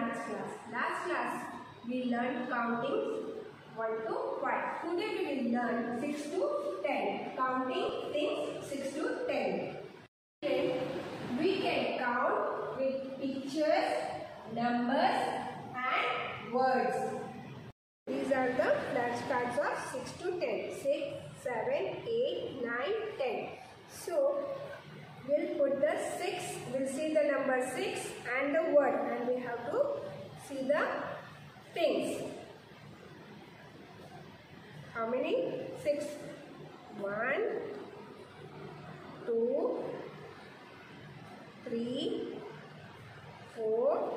last class. Last class we learned counting 1 to 5. Today we will learn 6 to 10. Counting things 6 to 10. We can count with pictures, numbers and words. These are the flashcards of 6 to 10. 6, 7, 8, 9, 10. So we'll put the 6, we'll see the number 6 and the word, and we have to see the things. How many? 6. 1, 2, 3, 4,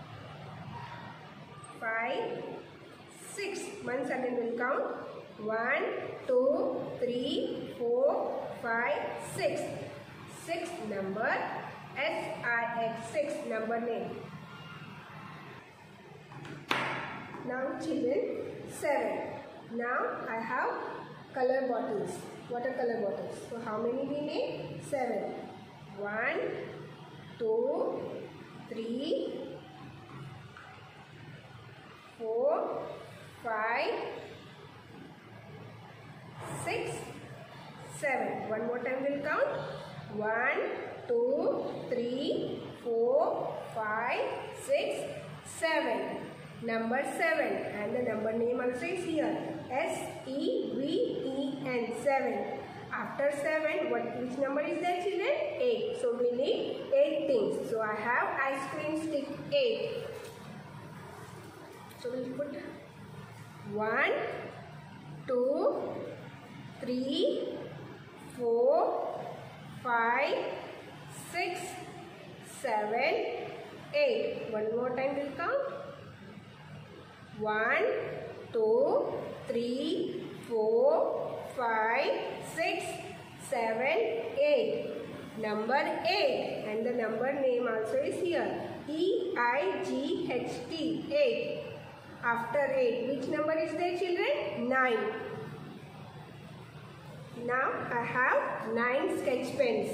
5, 6. Once again we'll count. 1, 2, 3, 4, 5, 6. 6 number, S-I-X, 6 number name. Now children, 7. Now I have color bottles, watercolor bottles. So how many we need? 7. 1, 2, 3, 4, 5, 6, 7. One more time we'll count. 1, 2, 3, 4, 5, 6, 7. Number 7, and the number name also is here. S-E-V-E-N, 7. After 7, which number is there, children? 8. So we need 8 things. So I have ice cream stick 8. So we'll put 1, 2, 3, 4, 5, 6, 7, 8. One more time we'll count. 1, 2, 3, 4, 5, 6, 7, 8. Number 8, and the number name also is here. E-I-G-H-T, 8. After 8, which number is there, children? 9. Now I have 9 sketch pens.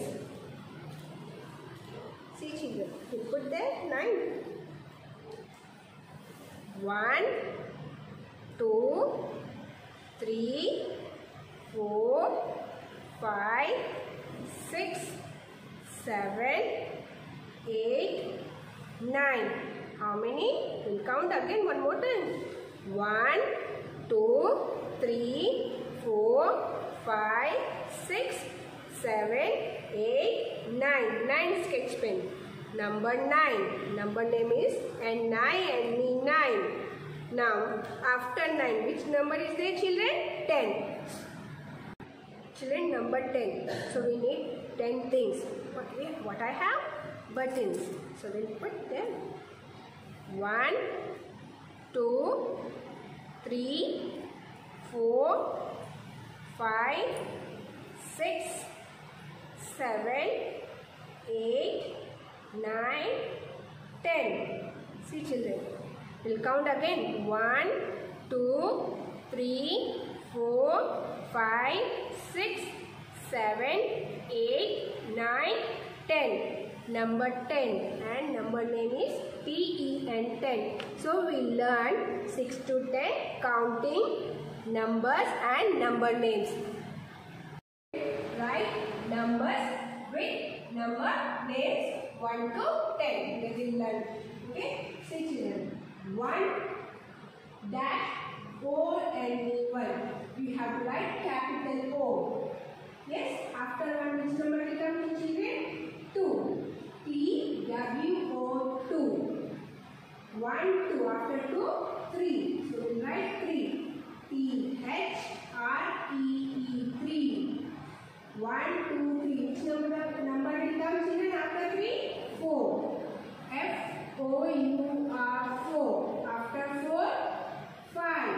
See, children, we put there 9. 1, 2, 3, 4, 5, 6, 7, 8, 9. How many? We'll count again one more time. 1, 2, 3, 4, 5, 6, 7, 8, 9. 9 sketch pen. Number 9. Number name is N-I-N-E, 9. Now, after 9, which number is there, children? 10. Children, number 10. So, we need 10 things. What I have? Buttons. So, we'll put them. 1, 2, 3, 4, 5, 6, 7, 8, 9, 10. See, children. We'll count again. 1, 2, 3, 4, 5, 6, 7, 8, 9, 10. Number 10, and number name is T-E-N, 10. So we learn 6 to 10 counting, numbers and number names. Write numbers with number names 1 to 10. We will learn. Okay? See, children. 1 dash O-N-E-1. We have to write capital O. Yes? After 1, which number will come, children? 2. T-W-O-2. 1, 2. After 2, 3. So we write 3. T-H-R-E-E, 3. 1, 2, 3. Which number will come, children, after 3? 4. F-O-U-R, 4. After 4, 5.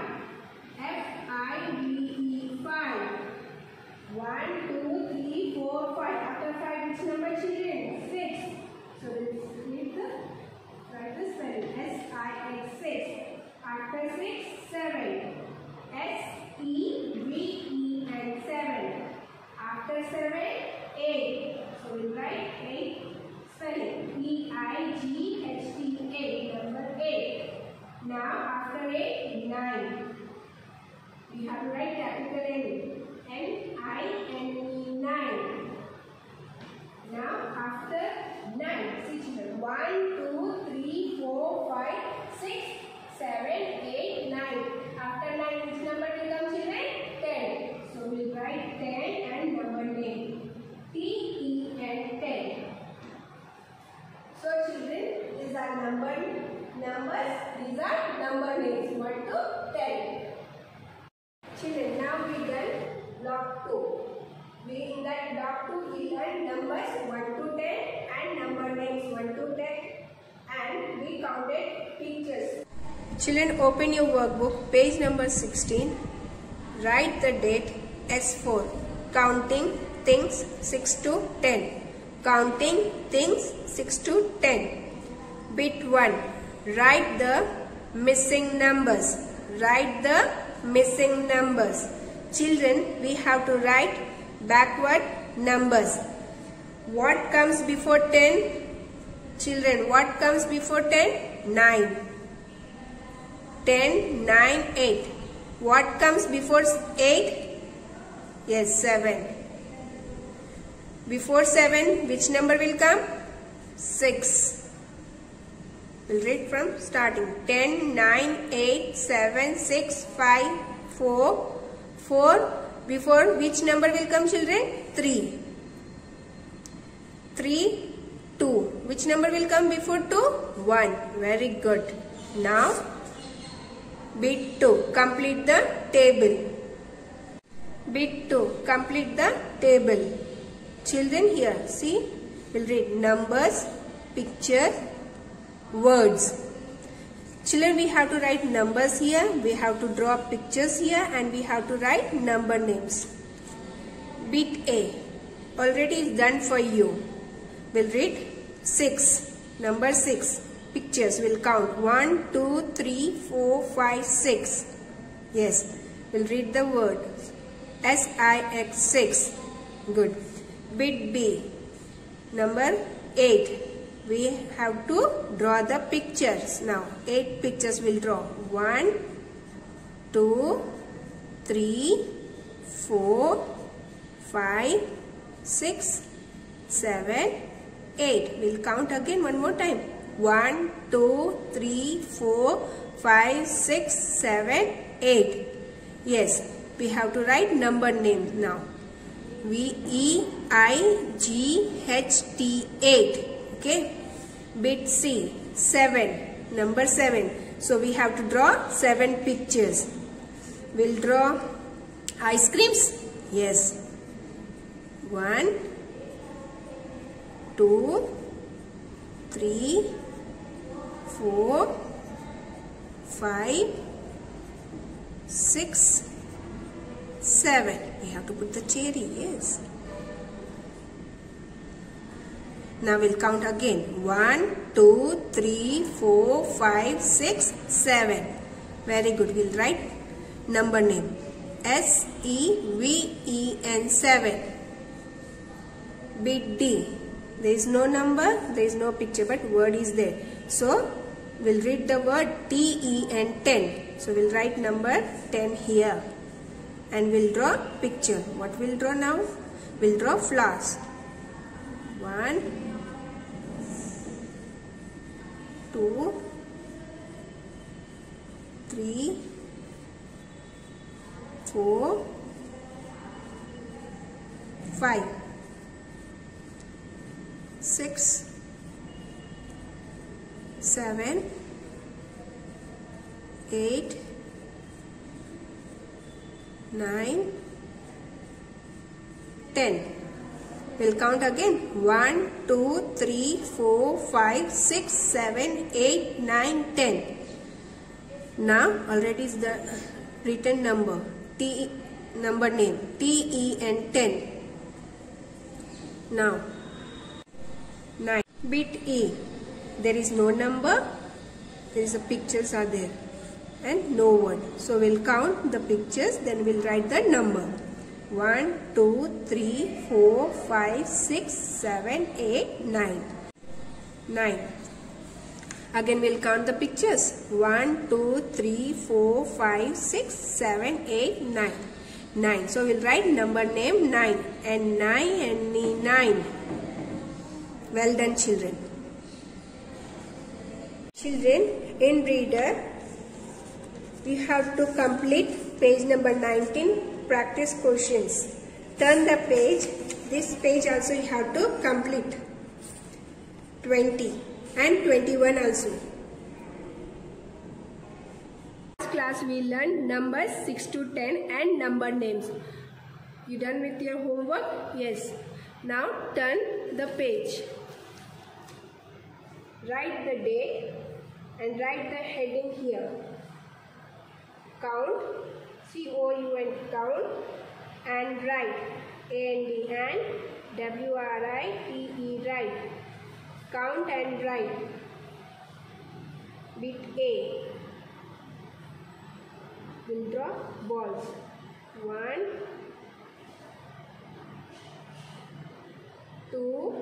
F-I-V-E, 5. 1, 2, 3, 4, 5. After 5, which number, children? 6. So we'll write the spelling. S-I-X, 6. After 6, Now after 8, 9. We have to write capital N. N-I-N-E, 9. Now after 9, see children, 1, 2, 3, 4, 5, 6, 7, 8, 9. After 9, which number will come children? 10. So we will write 10 and number name. T-E-N, 10. So children, these are numbers. These are number names 1 to 10. Children, now we done block 2. In that block 2 we learned numbers 1 to 10 and number names 1 to 10 and we counted pictures. Children, open your workbook, page number 16. Write the date S4. Counting things 6 to 10. Counting things 6 to 10. Bit 1. Write the missing numbers. Write the missing numbers. Children, we have to write backward numbers. What comes before 10? Children, what comes before 10? 9. 10, 9, 8. What comes before 8? Yes, 7. Before 7, which number will come? 6. We'll read from starting. 10, 9, 8, 7, 6, 5, 4, 4. Before which number will come children? 3. 3, 2. Which number will come before 2? 1. Very good. Now, bit 2. Complete the table. Bit 2. Complete the table. Children, here, see, we'll read numbers, picture, words. Children, we have to write numbers here, we have to draw pictures here and we have to write number names. Bit A already is done for you. We'll read 6. Number 6. Pictures. We'll count 1, 2, 3, 4, 5, 6. Yes. We'll read the word. S-I-X, 6. Good. Bit B. Number 8. We have to draw the pictures. Now 8 pictures we'll draw. 1, 2, 3, 4, 5, 6, 7, 8. We'll count again one more time. 1, 2, 3, 4, 5, 6, 7, 8. Yes, we have to write number names now. V-E-I-G-H-T, 8. Okay. Bit C, 7. Number 7. So we have to draw 7 pictures. We'll draw ice creams. Yes. 1, 2, 3, 4, 5, 6, 7. We have to put the cherry. Yes. Now we'll count again. 1, 2, 3, 4, 5, 6, 7. Very good. We'll write number name. S-E-V-E-N, 7. Bit D. There is no number, there is no picture, but word is there. So we'll read the word T-E-N, 10. So we'll write number 10 here. And we'll draw picture. What we'll draw now? We'll draw flowers. 1, 2, 3, 4, 5, 6, 7, 8, 9, 10. We'll count again. 1, 2, 3, 4, 5, 6, 7, 8, 9, 10. Now already is the written number. Number name. T-E-N, 10. Now 9. Bit E. There is no number. There is a pictures are there. And no word. So we'll count the pictures, then we'll write the number. 1, 2, 3, 4, 5, 6, 7, 8, 9. 9. Again we'll count the pictures. 1, 2, 3, 4, 5, 6, 7, 8, 9. 9. So we'll write number name 9. And 9 and 9. Well done, children. Children, in reader, we have to complete page number 19, practice questions. Turn the page. This page also you have to complete. 20 and 21 also. Last class we learned numbers 6 to 10 and number names. You done with your homework? Yes. Now turn the page. Write the date and write the heading here. Count, C-O-U-N, count, and write A-N-D, and W-R-I-T-E, write. Count and write. Bit A. We'll draw balls. 1, 2,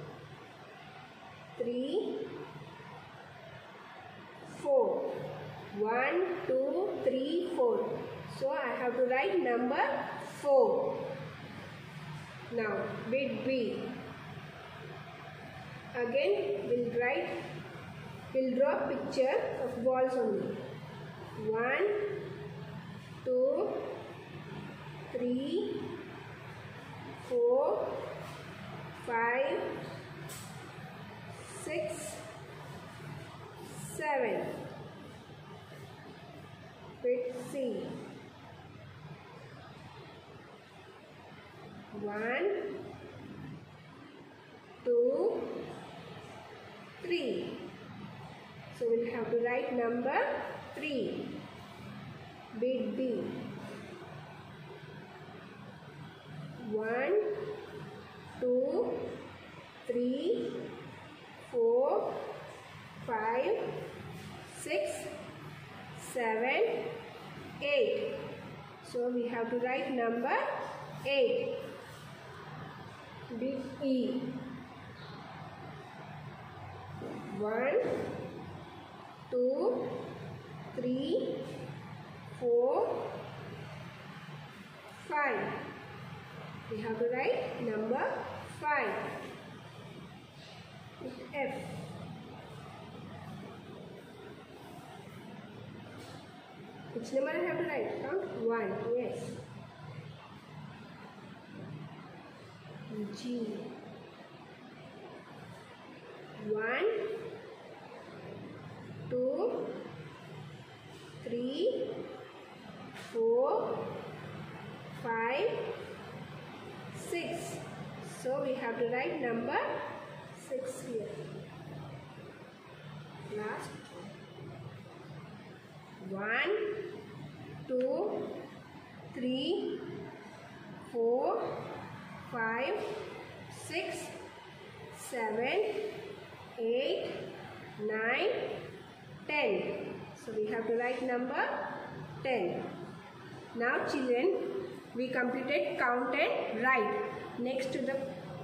3, 4. 1, 2, 3, 4. So I have to write number 4. Now bit B. Again we'll draw picture of balls only. 1, 2, 3, 4, 5, 6, 7. Bit C. 1, 2, 3. So we'll have to write number 3. Bit B. 1, 2, 3, 4, 5, 6, 7, 8. So we have to write number 8. Bit E. 1, 2, 3, 4, 5. We have to write number 5. F. Which number I have to write? Count 1. Yes. G. 1, 2, 3, 4, 5, 6. So we have to write number 6 here. Last. 1, 2, 3, 4, 5, 6, 7, 8, 9, 10. So we have to write number 10. Now children, we completed count and write. Next to the...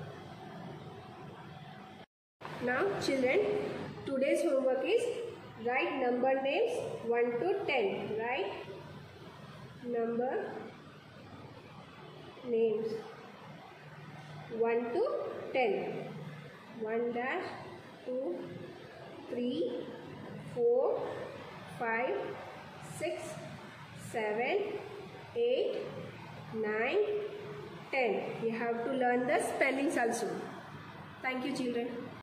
Now children, today's homework is write number names 1 to 10. Write number names 1 to 10. 1 dash, 2, 3, 4, 5, 6, 7, 8, 9, 10. You have to learn the spellings also. Thank you children.